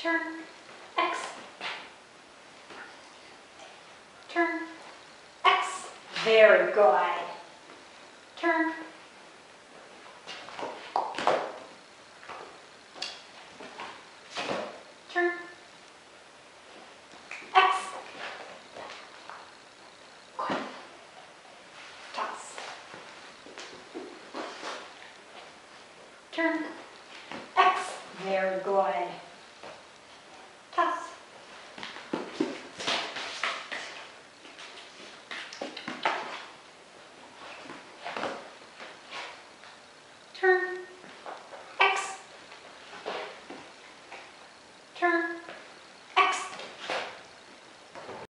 turn, X, turn, X. Very good. Turn, turn, X. Good. Toss. Turn, X. Very good.